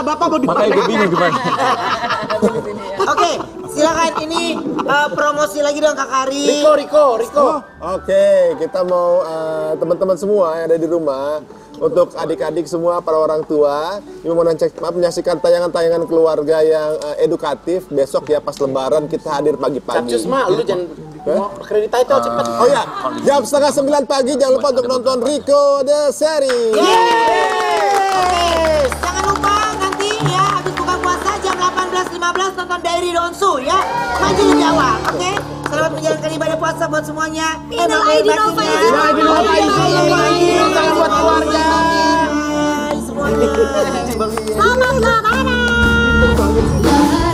bapak mau dipakai. Makanya gue bingung gimana. Oke, silakan ini promosi lagi dong Kak Ari. Riko. Oke, kita mau teman-teman semua yang ada di rumah, untuk adik-adik semua, para orang tua yang mau menyaksikan tayangan-tayangan keluarga yang edukatif besok ya pas Lebaran kita hadir pagi-pagi. Capcus mah, lu jangan kreditnya itu cepet. Oh ya, jam 8:30 pagi jangan lupa untuk nonton Rico The Series. Oke, jangan lupa nanti ya habis buka puasa jam 18.15 nonton Diary Donsu ya. Maju lebih awal, oke? Selamat menjalankan ibadah puasa buat semuanya. Idul Aidin Nova ya. Salam buat keluarga. Semuanya. Selamat Lebaran.